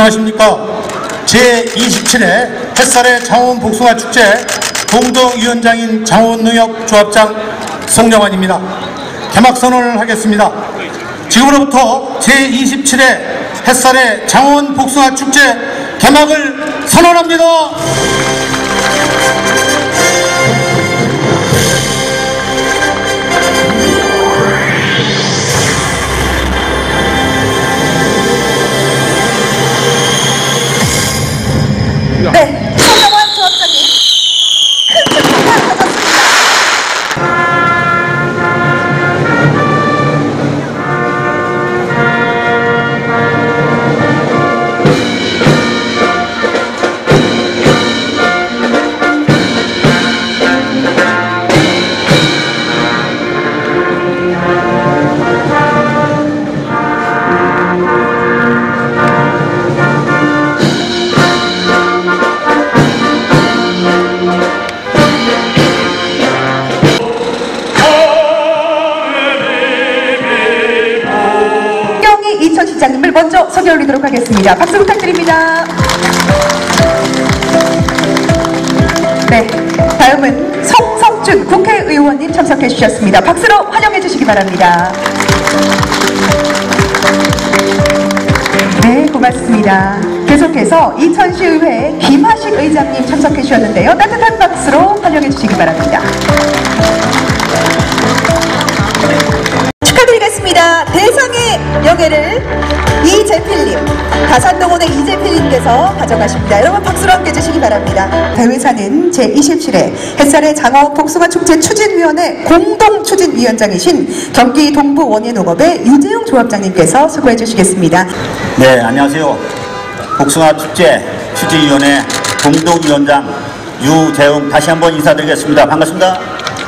안녕하십니까. 제27회 햇살의 장원 복숭아 축제 공동위원장인 장원농협조합장 송영환입니다. 개막 선언을 하겠습니다. 지금으로부터 제27회 햇살의 장원 복숭아 축제 개막을 선언합니다. 네, 송영환 조합장님 큰 축하 하셨습니다. 시장님을 먼저 소개 올리도록 하겠습니다. 박수 부탁드립니다. 네, 다음은 송성준 국회의원님 참석해 주셨습니다. 박수로 환영해 주시기 바랍니다. 네, 고맙습니다. 계속해서 이천시의회 김하식 의장님 참석해 주셨는데요. 따뜻한 박수로 환영해 주시기 바랍니다. 축하드리겠습니다. 대상의 영예를 이재필님, 다산동원의 이재필님께서 가져가십니다. 여러분 박수로 함께 해주시기 바랍니다. 대회사는 제27회 햇살의 장원 복숭아 축제 추진위원회 공동추진위원장이신 경기 동부 원예농업의 유재용 조합장님께서 수고해 주시겠습니다. 네, 안녕하세요. 복숭아 축제 추진위원회 공동위원장 유재용 다시 한번 인사드리겠습니다. 반갑습니다.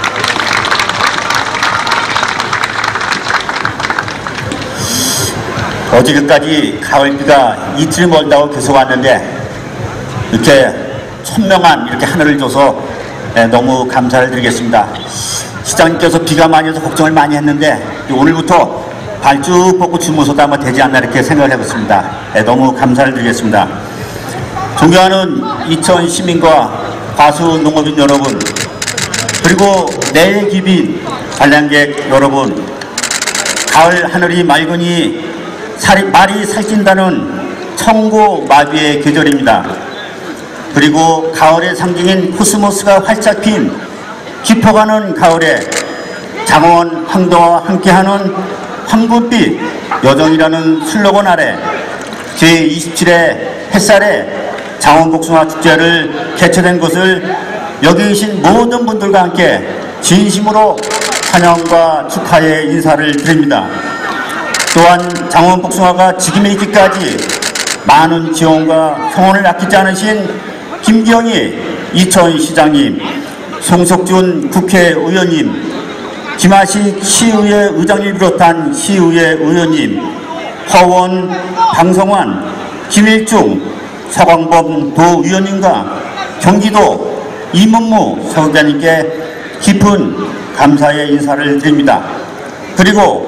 어제까지 가을비가 이틀 멀다고 계속 왔는데 이렇게 선명한 이렇게 하늘을 줘서 너무 감사를 드리겠습니다. 시장님께서 비가 많이 와서 걱정을 많이 했는데 오늘부터 발쭉 뻗고 주무서도 아마 되지 않나 이렇게 생각을 해봤습니다. 너무 감사를 드리겠습니다. 존경하는 이천 시민과 과수 농업인 여러분, 그리고 내일 기빈 관람객 여러분, 가을 하늘이 맑으니 말이 살찐다는 청고마비의 계절입니다. 그리고 가을의 상징인 코스모스가 활짝 핀 깊어가는 가을에 장원 황도와 함께하는 황금빛 여정이라는 슬로건 아래 제27회 햇살의 장원복숭아 축제를 개최된 것을 여기 계신 모든 분들과 함께 진심으로 환영과 축하의 인사를 드립니다. 또한 장원복숭아가 지금에 이기까지 많은 지원과 성원을 아끼지 않으신 김기영희 이천시장님, 송석준 국회의원님, 김하식 시의회 의장을 비롯한 시의회 의원님, 허원, 방성환, 김일중, 서광범 도의원님과 경기도 이문무 서울장님께 깊은 감사의 인사를 드립니다. 그리고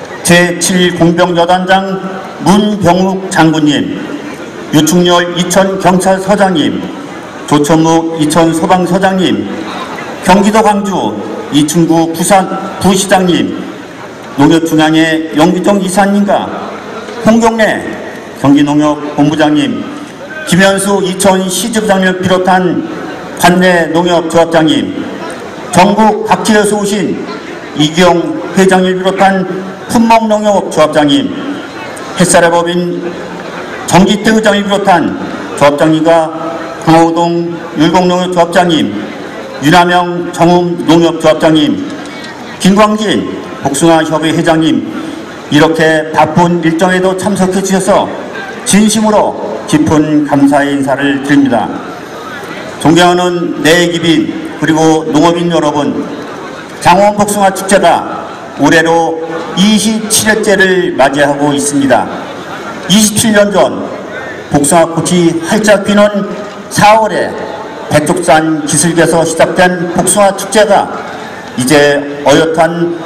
제7공병여단장 문병욱 장군님, 유충렬 이천경찰서장님, 조천묵 이천소방서장님, 경기도 광주 이충구 부시장님, 농협중앙의 영기정 이사님과 홍경래 경기농협본부장님, 김현수 이천시지부장님을 비롯한 관내 농협조합장님, 전국 각지에서 오신 이기영 회장을 비롯한 품목농협조합장님, 햇살의 법인 정기태 의장을 비롯한 조합장님과 강호동 율곡농협조합장님, 윤하명 정음농협조합장님, 김광진 복숭아협의 회장님, 이렇게 바쁜 일정에도 참석해 주셔서 진심으로 깊은 감사의 인사를 드립니다. 존경하는 내기빈 그리고 농업인 여러분, 장원복숭아 축제가 올해로 27회째를 맞이하고 있습니다. 27년 전 복숭아꽃이 활짝 피는 4월에 백족산 기슭에서 시작된 복숭아 축제가 이제 어엿한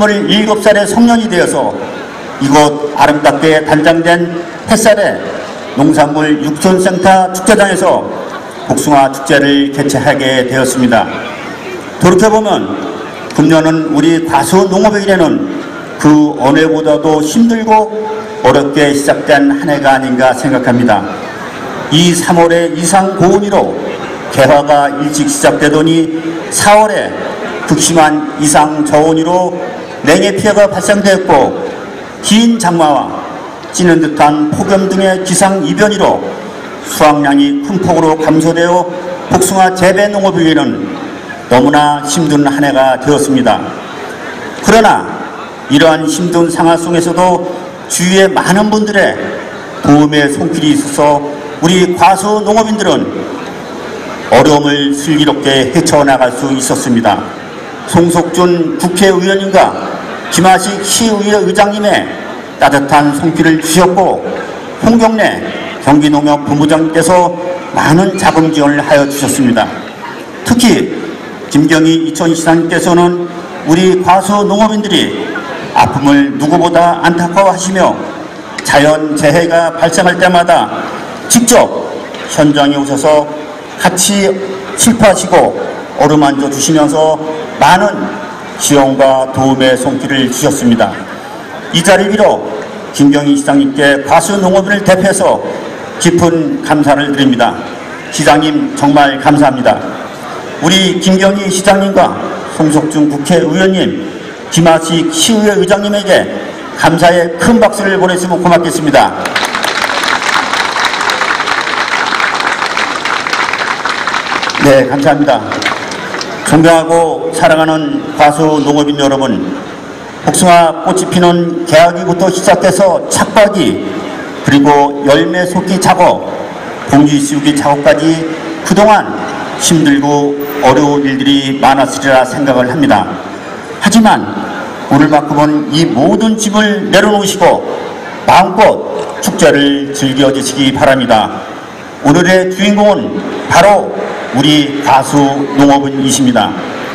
27살의 성년이 되어서 이곳 아름답게 단장된 햇살의 농산물 육촌센터 축제장에서 복숭아 축제를 개최하게 되었습니다. 돌이켜보면 금년은 우리 과수 농업인에는 그 어느 해보다도 힘들고 어렵게 시작된 한 해가 아닌가 생각합니다. 이 3월에 이상 고온위로 개화가 일찍 시작되더니 4월에 극심한 이상 저온위로 냉해 피해가 발생되었고 긴 장마와 찌는 듯한 폭염 등의 기상 이변으로 수확량이 큰 폭으로 감소되어 복숭아 재배 농업인에는 너무나 힘든 한 해가 되었습니다. 그러나 이러한 힘든 상황 속에서도 주위에 많은 분들의 도움의 손길이 있어서 우리 과수 농업인들은 어려움을 슬기롭게 헤쳐나갈 수 있었습니다. 송석준 국회의원님과 김하식 시의회 의장님의 따뜻한 손길을 주셨고 홍경래 경기농협본부장님께서 많은 자금 지원을 하여 주셨습니다. 특히 김경희 이천 시장님께서는 우리 과수 농업인들이 아픔을 누구보다 안타까워하시며 자연재해가 발생할 때마다 직접 현장에 오셔서 같이 슬퍼하시고 어루만져 주시면서 많은 지원과 도움의 손길을 주셨습니다. 이 자리 빌어 김경희 시장님께 과수 농업인을 대표해서 깊은 감사를 드립니다. 시장님 정말 감사합니다. 우리 김경희 시장님과 송석준 국회의원님, 김하식 시의회 의장님에게 감사의 큰 박수를 보내주시면 고맙겠습니다. 네, 감사합니다. 존경하고 사랑하는 과수 농업인 여러분, 복숭아 꽃이 피는 개화기부터 시작해서 착과기, 그리고 열매 솟기 작업, 봉지 씌우기 작업까지 그동안 힘들고 어려운 일들이 많았으리라 생각을 합니다. 하지만 오늘만큼은 이 모든 짐을 내려놓으시고 마음껏 축제를 즐겨주시기 바랍니다. 오늘의 주인공은 바로 우리 과수 농업인이십니다.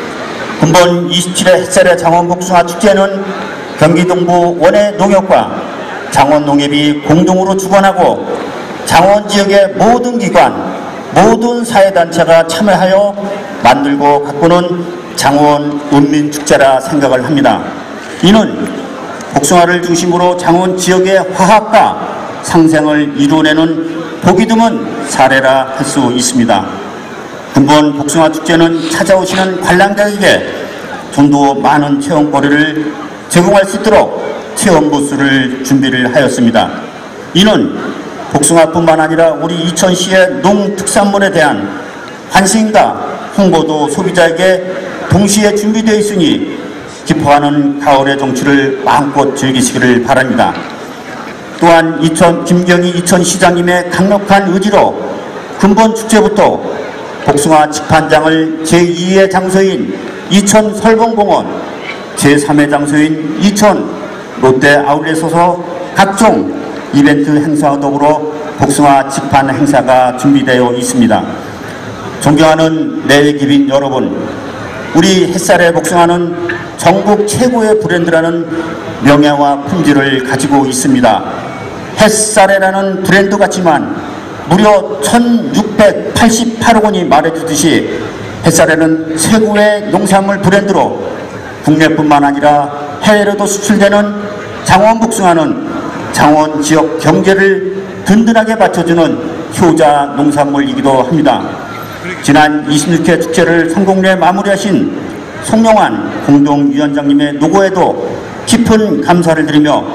금번 27회 햇살의 장원복숭아 축제는 경기동부 원해농협과 장원농협이 공동으로 주관하고 장원지역의 모든 기관, 모든 사회단체가 참여하여 만들고 가꾸는 장원 은민축제라 생각을 합니다. 이는 복숭아를 중심으로 장원 지역의 화합과 상생을 이루어내는 보기 드문 사례라 할 수 있습니다. 금번 복숭아 축제는 찾아오시는 관람객에게 좀 더 많은 체험거리를 제공할 수 있도록 체험 부스를 준비를 하였습니다. 이는 복숭아뿐만 아니라 우리 이천시의 농특산물에 대한 관심과 홍보도 소비자에게 동시에 준비되어 있으니 깊어가는 가을의 정취를 마음껏 즐기시기를 바랍니다. 또한 김경희 이천시장님의 강력한 의지로 금번 축제부터 복숭아 집판장을 제2의 장소인 이천 설봉공원, 제3의 장소인 이천 롯데 아울렛에서 각종 이벤트 행사와 더불어 복숭아 집판 행사가 준비되어 있습니다. 존경하는 내외기빈 여러분, 우리 햇살의 복숭아는 전국 최고의 브랜드라는 명예와 품질을 가지고 있습니다. 햇살이라는 브랜드 같지만 무려 1688억 원이 말해주듯이 햇살에는 최고의 농산물 브랜드로 국내뿐만 아니라 해외로도 수출되는 장원 복숭아는 장원 지역 경제를 든든하게 받쳐주는 효자 농산물이기도 합니다. 지난 26회 축제를 성공리에 마무리하신 송영환 공동위원장님의 노고에도 깊은 감사를 드리며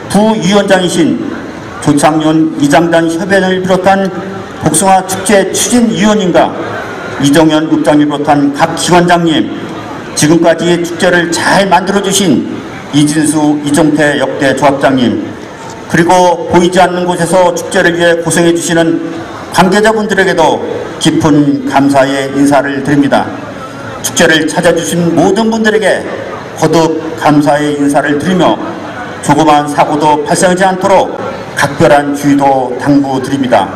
부위원장이신 조창윤 이장단 협연을 비롯한 복숭아 축제 추진위원님과 이정현 읍장을 비롯한 각 기관장님, 지금까지 축제를 잘 만들어주신 이진수, 이종태 역대 조합장님, 그리고 보이지 않는 곳에서 축제를 위해 고생해주시는 관계자분들에게도 깊은 감사의 인사를 드립니다. 축제를 찾아주신 모든 분들에게 거듭 감사의 인사를 드리며 조그마한 사고도 발생하지 않도록 각별한 주의도 당부드립니다.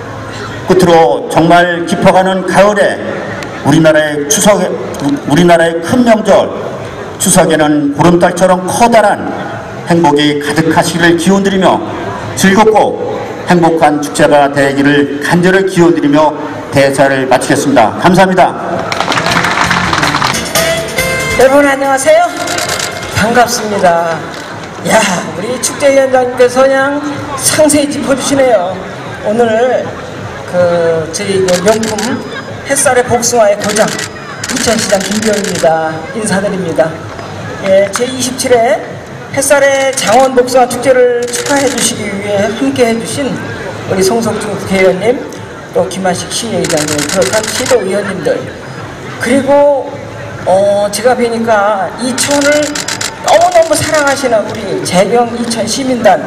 끝으로 정말 깊어가는 가을에 우리나라의 큰 명절 추석에는 보름달처럼 커다란 행복이 가득하시기를 기원드리며 즐겁고 행복한 축제가 되기를 간절히 기원드리며 대사를 마치겠습니다. 감사합니다. 여러분 안녕하세요. 반갑습니다. 야, 우리 축제위원장님께서 그냥 상세히 짚어주시네요. 오늘 저희 명품 햇살의 복숭아의 고장 이천시장 김병입니다. 인사드립니다. 예, 제27회 햇살의 장원 복숭아 축제를 축하해 주시기 위해 함께 해주신 우리 송석준 국회의원님, 또 김한식 시의장님, 비롯한 시도의원님들, 그리고 제가 뵈니까 이천을 너무너무 사랑하시는 우리 재경 이천 시민단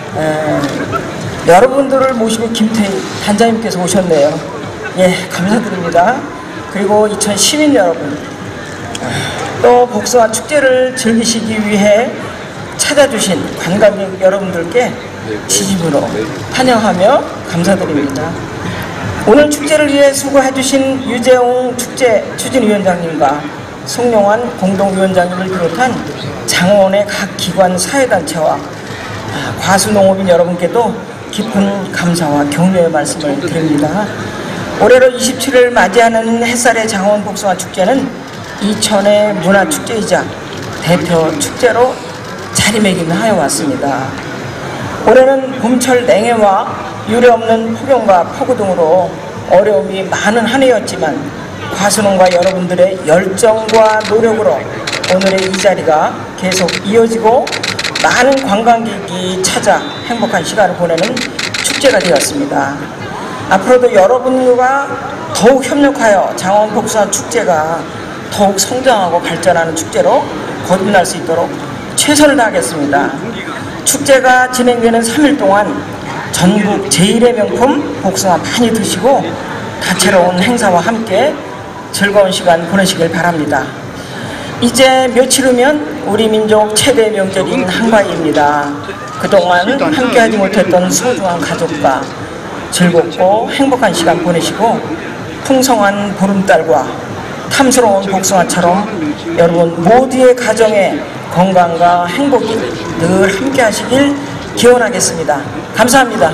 여러분들을 모시고 김태희 단장님께서 오셨네요. 예, 감사드립니다. 그리고 이천 시민 여러분, 또 복숭아 축제를 즐기시기 위해 찾아주신 관광객 여러분들께 진심으로 환영하며 감사드립니다. 오늘 축제를 위해 수고해주신 유재홍 축제 추진위원장님과 송영환 공동위원장님을 비롯한 장원의 각 기관 사회단체와 과수농업인 여러분께도 깊은 감사와 격려의 말씀을 드립니다. 올해로 27을 맞이하는 햇살의 장원 복숭아 축제는 이천의 문화축제이자 대표 축제로 자리매김하여 왔습니다. 올해는 봄철 냉해와 유례없는 폭염과 폭우 등으로 어려움이 많은 한 해였지만 과수농가 여러분들의 열정과 노력으로 오늘의 이 자리가 계속 이어지고 많은 관광객이 찾아 행복한 시간을 보내는 축제가 되었습니다. 앞으로도 여러분과 더욱 협력하여 장원 복숭아 축제가 더욱 성장하고 발전하는 축제로 거듭날 수 있도록 최선을 다하겠습니다. 축제가 진행되는 3일 동안 전국 제1의 명품 복숭아 많이 드시고 다채로운 행사와 함께 즐거운 시간 보내시길 바랍니다. 이제 며칠 후면 우리 민족 최대 명절인 한가위입니다. 그동안 함께하지 못했던 소중한 가족과 즐겁고 행복한 시간 보내시고 풍성한 보름달과 탐스러운 복숭아처럼 여러분 모두의 가정에 건강과 행복이 늘 함께 하시길 기원하겠습니다. 감사합니다.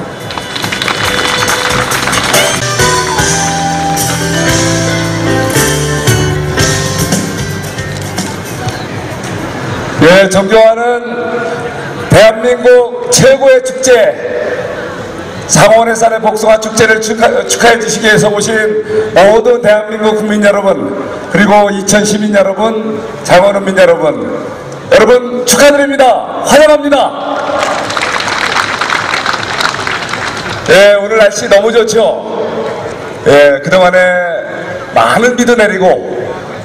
예, 존경하는 대한민국 최고의 축제 장원의 쌀의 복숭아 축제를 축하해 주시기 위해서 오신 모든 대한민국 국민 여러분, 그리고 이천 시민 여러분, 장원읍민 여러분 축하드립니다. 환영합니다. 예, 오늘 날씨 너무 좋죠. 예, 그동안에 많은 비도 내리고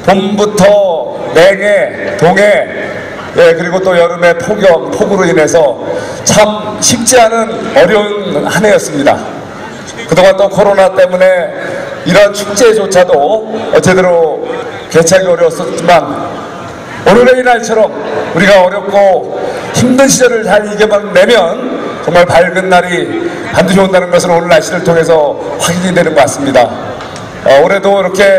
봄부터 냉해, 동해, 예, 그리고 또 여름에 폭염, 폭우로 인해서 참 쉽지 않은 어려운 한 해였습니다. 그동안 또 코로나 때문에 이런 축제조차도 제대로 개최하기 어려웠었지만 오늘의 이 날처럼 우리가 어렵고 힘든 시절을 잘 이겨내면 정말 밝은 날이 반드시 온다는 것을 오늘 날씨를 통해서 확인이 되는 것 같습니다. 올해도 이렇게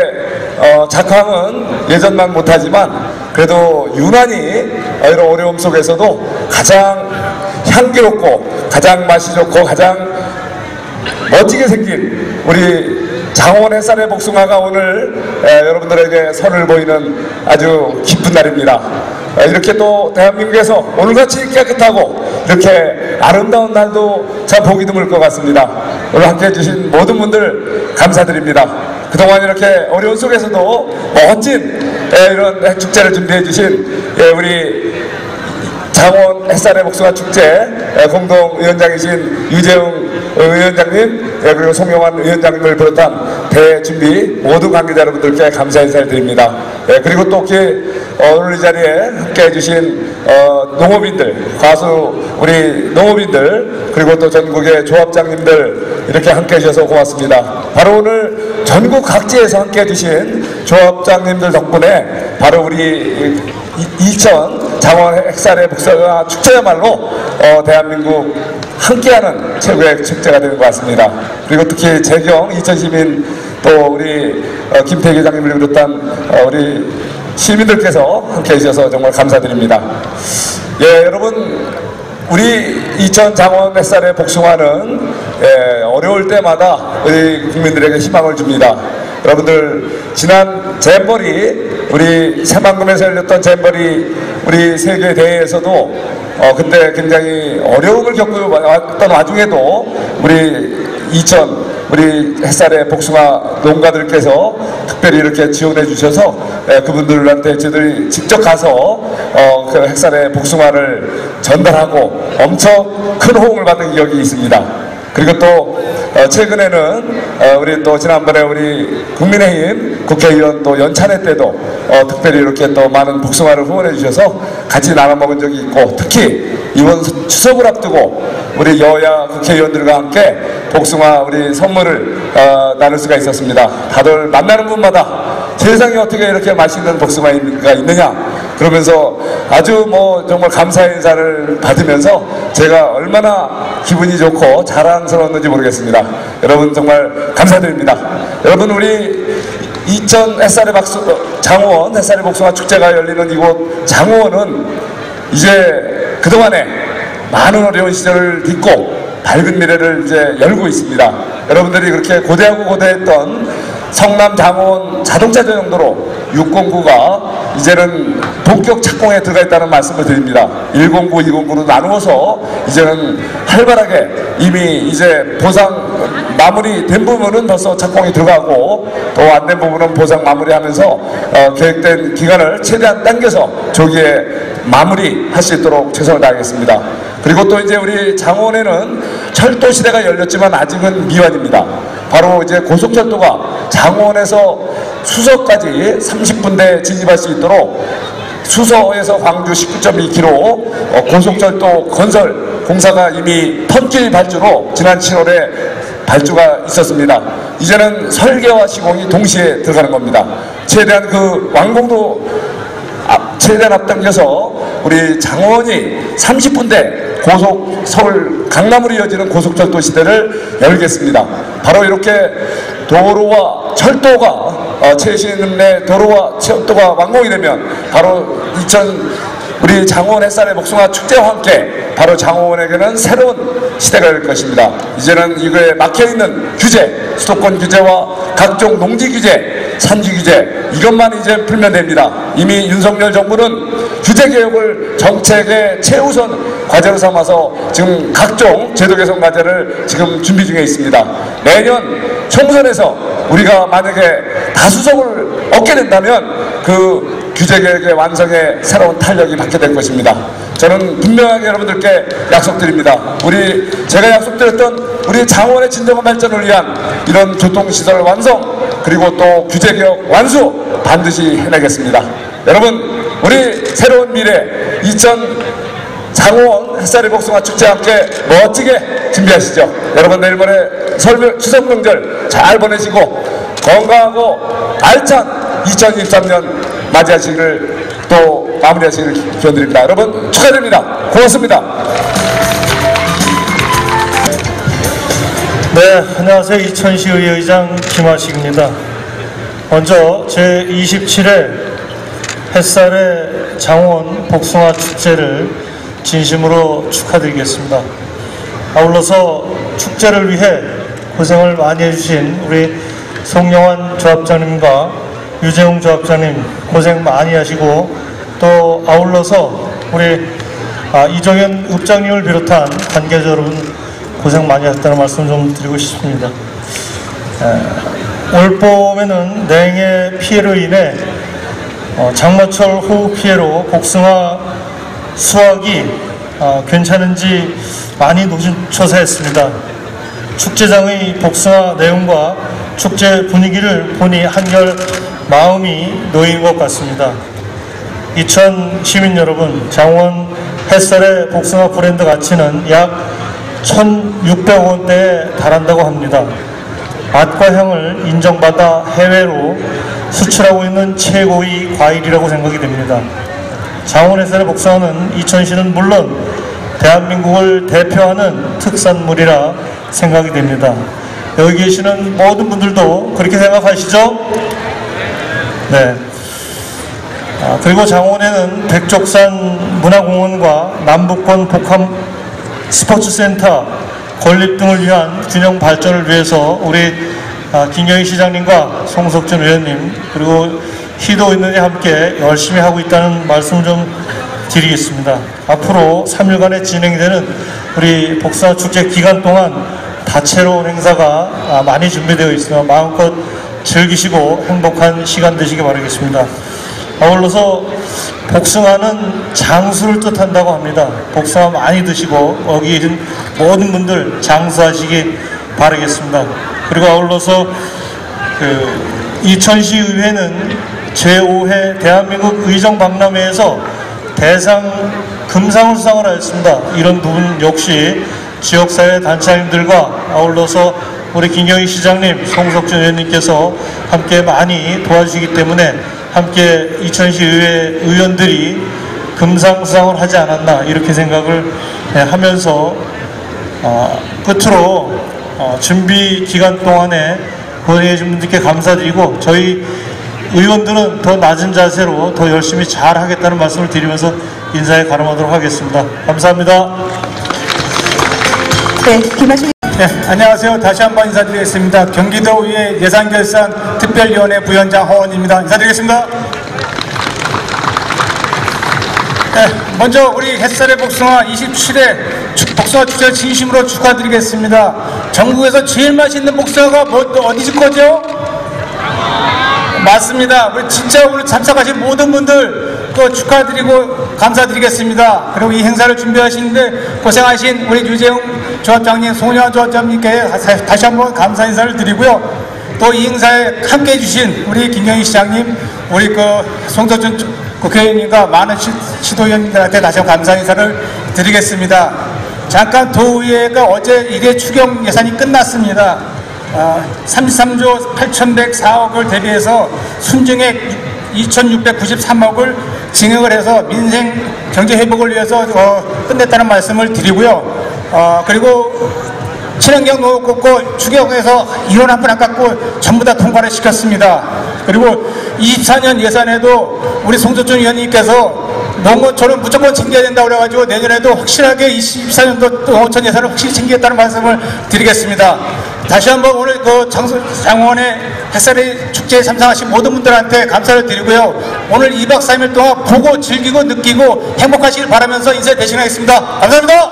작황은 예전만 못하지만 그래도 유난히 이런 어려움 속에서도 가장 향기롭고 가장 맛이 좋고 가장 멋지게 생긴 우리 장원의 쌀의 복숭아가 오늘 여러분들에게 선을 보이는 아주 기쁜 날입니다. 이렇게 또 대한민국에서 오늘같이 깨끗하고 이렇게 아름다운 날도 참 보기 드물 것 같습니다. 오늘 함께해 주신 모든 분들 감사드립니다. 그동안 이렇게 어려운 속에서도 멋진 이런 축제를 준비해 주신 우리 장원 햇살의 복숭아 축제 공동위원장이신 유재웅 위원장님, 그리고 송영환 위원장님을 비롯한 대준비 모든 관계자 여러분들께 감사 인사를 드립니다. 그리고 또 오늘 이 자리에 함께 해주신 농업인들, 우리 농업인들, 그리고 또 전국의 조합장님들 이렇게 함께 해주셔서 고맙습니다. 바로 오늘 전국 각지에서 함께 해주신 조합장님들 덕분에 바로 우리 이천 장원 햇살의 복숭아 축제야말로 대한민국 함께하는 최고의 축제가 되는 것 같습니다. 그리고 특히 재경 이천시민 또 우리 김태희 회장님을 비롯한 우리 시민들께서 함께 해주셔서 정말 감사드립니다. 예, 여러분, 우리 이천 장원 햇살의 복숭아는 어려울 때마다 우리 국민들에게 희망을 줍니다. 여러분들 지난 잼버리 우리 새만금에서 열렸던 잼버리 우리 세계 대회에서도 그때 굉장히 어려움을 겪고 왔던 와중에도 우리 햇살의 복숭아 농가들께서 특별히 이렇게 지원해 주셔서 그분들한테 저희들이 직접 가서 그 햇살의 복숭아를 전달하고 엄청 큰 호응을 받은 기억이 있습니다. 그리고 또 최근에는 우리 또 지난번에 우리 국민의힘 국회의원 또 연찬회 때도 특별히 이렇게 또 많은 복숭아를 후원해 주셔서 같이 나눠 먹은 적이 있고, 특히 이번 추석을 앞두고 우리 여야 국회의원들과 함께 복숭아 우리 선물을 나눌 수가 있었습니다. 다들 만나는 분마다 세상에 어떻게 이렇게 맛있는 복숭아가 있느냐 그러면서 아주 정말 감사의 인사를 받으면서 제가 얼마나 기분이 좋고 자랑스러웠는지 모르겠습니다. 여러분 정말 감사드립니다. 여러분 우리 장호원 햇살의 복숭아 축제가 열리는 이곳 장호원은 이제 그동안에 많은 어려운 시절을 딛고 밝은 미래를 이제 열고 있습니다. 여러분들이 그렇게 고대하고 고대했던 성남 장호원 자동차 전용도로 609가 이제는 본격 착공에 들어가 있다는 말씀을 드립니다. 109, 209로 나누어서 이제는 활발하게 이미 이제 보상 마무리된 부분은 벌써 착공이 들어가고 또 안 된 부분은 보상 마무리하면서 계획된 기간을 최대한 당겨서 조기에 마무리할 수 있도록 최선을 다하겠습니다. 그리고 또 이제 우리 장원에는 철도 시대가 열렸지만 아직은 미완입니다. 바로 이제 고속철도가 장원에서 수서까지 30분대 진입할 수 있도록 수서에서 광주 19.2km 고속철도 건설 공사가 이미 턴길 발주로 지난 7월에 발주가 있었습니다. 이제는 설계와 시공이 동시에 들어가는 겁니다. 최대한 그 완공도 최대한 앞당겨서 우리 장원이 30분대 고속 서울 강남으로 이어지는 고속철도 시대를 열겠습니다. 바로 이렇게 도로와 철도가 최신의 도로와 철도가 완공이 되면 바로 우리 장호원 햇살의 복숭아 축제와 함께 바로 장호원에게는 새로운 시대가 열 것입니다. 이제는 이거에 막혀있는 규제, 수도권 규제와 각종 농지 규제, 산지 규제 이것만 이제 풀면 됩니다. 이미 윤석열 정부는 규제 개혁을 정책의 최우선 과제로 삼아서 지금 각종 제도 개선 과제를 지금 준비 중에 있습니다. 내년 총선에서 우리가 만약에 다수석을 얻게 된다면 그 규제 개혁의 완성에 새로운 탄력이 받게 될 것입니다. 저는 분명하게 여러분들께 약속드립니다. 제가 약속드렸던 우리 장원의 진정한 발전을 위한 이런 교통시설 완성 그리고 또 규제 개혁 완수 반드시 해내겠습니다. 여러분 우리 새로운 미래 장원 햇살의 복숭아 축제와 함께 멋지게 준비하시죠. 여러분 내일 모레 추석 명절 잘 보내시고 건강하고 알찬 2023년 맞이하시기를 또 마무리하시기를 기원드립니다. 여러분 축하드립니다. 고맙습니다. 네, 안녕하세요. 이천시의회 의장 김하식입니다. 먼저 제27회 햇살의 장원 복숭아 축제를 진심으로 축하드리겠습니다. 아울러서 축제를 위해 고생을 많이 해주신 우리 송영환 조합장님과 유재웅 조합장님 고생 많이 하시고 또 아울러서 우리 이정현 읍장님을 비롯한 관계자 여러분 고생 많이 하셨다는 말씀 좀 드리고 싶습니다. 올 봄에는 냉해 피해로 인해 장마철 호우 피해로 복숭아 수확이 괜찮은지 많이 노심초사했습니다. 축제장의 복숭아 내용과 축제 분위기를 보니 한결 마음이 놓인 것 같습니다. 이천 시민 여러분, 장원 햇살의 복숭아 브랜드 가치는 약 1,600억 원대에 달한다고 합니다. 맛과 향을 인정받아 해외로 수출하고 있는 최고의 과일이라고 생각이 됩니다. 장원 햇살의 복숭아는 이천시는 물론 대한민국을 대표하는 특산물이라 생각이 됩니다. 여기 계시는 모든 분들도 그렇게 생각하시죠? 네. 그리고 장원에는 백족산 문화공원과 남북권 복합 스포츠센터, 건립 등을 위한 균형 발전을 위해서 우리 김경희 시장님과 송석준 의원님 그리고 희도 의원이 함께 열심히 하고 있다는 말씀 좀 드리겠습니다. 앞으로 3일간에 진행되는 우리 복숭아축제 기간 동안 다채로운 행사가 많이 준비되어 있으며 마음껏 즐기시고 행복한 시간 되시기 바라겠습니다. 아울러서 복숭아는 장수를 뜻한다고 합니다. 복숭아 많이 드시고 여기 계신 모든 분들 장수하시기 바라겠습니다. 그리고 아울러서 이천시의회는 제5회 대한민국 의정박람회에서 대상 금상을 수상을 하였습니다. 이런 부분 역시 지역사회 단체장님들과 아울러서 우리 김경희 시장님, 송석준 의원님께서 함께 많이 도와주시기 때문에 함께 이천시의회 의원들이 금상 수상을 하지 않았나 이렇게 생각을 하면서 끝으로 준비 기간 동안에 고생해주신 분들께 감사드리고 저희 의원들은 더 낮은 자세로 더 열심히 잘 하겠다는 말씀을 드리면서 인사에 가름하도록 하겠습니다. 감사합니다. 네, 김하신. 네, 안녕하세요. 다시 한번 인사드리겠습니다. 경기도의회 예산결산 특별위원회 부위원장 허원입니다. 인사드리겠습니다. 네, 먼저 우리 햇살의 복숭아 27회 복숭아 축제 진심으로 축하드리겠습니다. 전국에서 제일 맛있는 복숭아가 어디지 거죠? 맞습니다. 우리 진짜 오늘 참석하신 모든 분들 또 축하드리고 감사드리겠습니다. 그리고 이 행사를 준비하시는데 고생하신 우리 유재웅 조합장님, 송영환 조합장님께 다시 한번 감사 인사를 드리고요. 또 이 행사에 함께 해주신 우리 김경희 시장님, 우리 송석준 국회의원님과 많은 시도위원님들한테 다시 한번 감사 인사를 드리겠습니다. 잠깐 도의회가 어제 1회 추경 예산이 끝났습니다. 33조 8,104억을 대비해서 순증액 2,693억을 증액을 해서 민생 경제 회복을 위해서 끝냈다는 말씀을 드리고요. 그리고 친환경 농업 국고 추경에서 1원 한 푼 안 깎고 전부 다 통과를 시켰습니다. 그리고 24년 예산에도 우리 송석준 의원님께서 농어촌은 무조건 챙겨야 된다고 그래가지고 내년에도 확실하게 24년도 농어촌 예산을 확실히 챙기겠다는 말씀을 드리겠습니다. 다시 한번 오늘 장원의 햇살의 축제에 참석하신 모든 분들한테 감사를 드리고요. 오늘 2박 3일 동안 보고 즐기고 느끼고 행복하시길 바라면서 인사 대신하겠습니다. 감사합니다.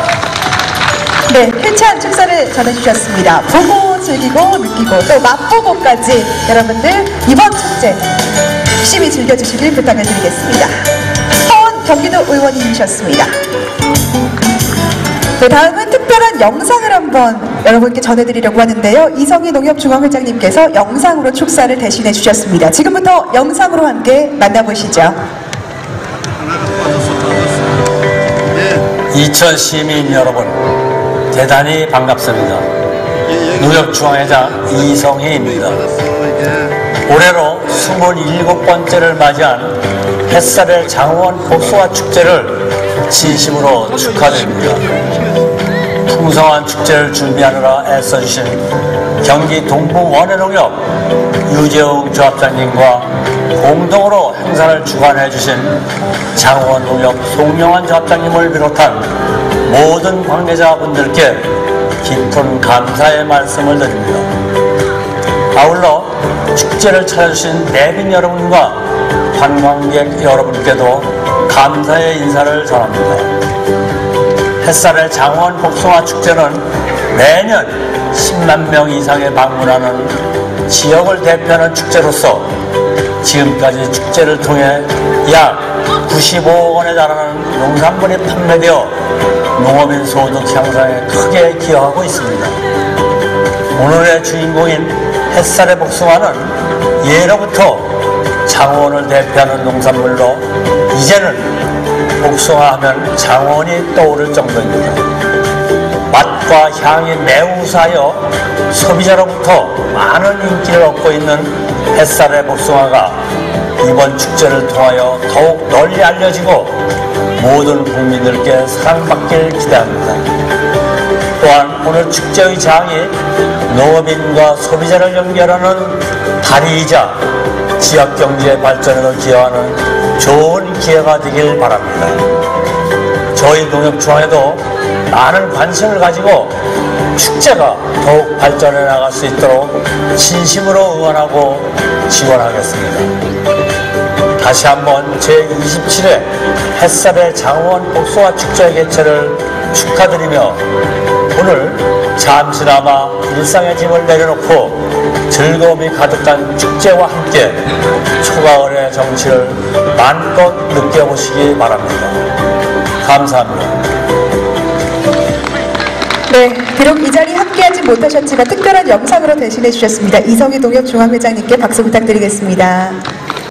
네, 쾌차한 축사를 전해주셨습니다. 보고 즐기고 느끼고 또 맛보고까지 여러분들 이번 축제 열심히 즐겨주시길 부탁을 드리겠습니다. 허원 경기도 의원님이셨습니다. 네, 다음은 특별한 영상을 한번 여러분께 전해드리려고 하는데요. 이성희 농협중앙회장님께서 영상으로 축사를 대신해 주셨습니다. 지금부터 영상으로 함께 만나보시죠. 이천 시민 여러분, 대단히 반갑습니다. 농협중앙회장 이성희입니다. 올해로 27번째를 맞이한 햇살의 장원 복숭아 축제를 진심으로 축하드립니다. 풍성한 축제를 준비하느라 애써주신 경기 동부 원해농협 유재웅 조합장님과 공동으로 행사를 주관해주신 장원농협 송영환 조합장님을 비롯한 모든 관계자분들께 깊은 감사의 말씀을 드립니다. 아울러 축제를 찾아주신 내빈 여러분과 관광객 여러분께도 감사의 인사를 전합니다. 햇살의 장원 복숭아 축제는 매년 10만 명 이상의 방문하는 지역을 대표하는 축제로서 지금까지 축제를 통해 약 95억 원에 달하는 농산물이 판매되어 농업인 소득 향상에 크게 기여하고 있습니다. 오늘의 주인공인 햇살의 복숭아는 예로부터 장원을 대표하는 농산물로 이제는 복숭아 하면 장원이 떠오를 정도입니다. 맛과 향이 매우 우수하여 소비자로부터 많은 인기를 얻고 있는 햇살의 복숭아가 이번 축제를 통하여 더욱 널리 알려지고 모든 국민들께 사랑받길 기대합니다. 또한 오늘 축제의 장이 농업인과 소비자를 연결하는 다리이자 지역경제 발전에도 기여하는 좋은 기회가 되길 바랍니다. 저희 농협중앙회도 많은 관심을 가지고 축제가 더욱 발전해 나갈 수 있도록 진심으로 응원하고 지원하겠습니다. 다시 한번 제27회 햇살의 장원 복숭아 축제 개최를 축하드리며 오늘 잠시나마 일상의 짐을 내려놓고 즐거움이 가득한 축제와 함께 초가을의 정취를 마음껏 느껴보시기 바랍니다. 감사합니다. 네, 비록 이 자리에 함께하지 못하셨지만 특별한 영상으로 대신해 주셨습니다. 이성희 농협중앙회장님께 박수 부탁드리겠습니다.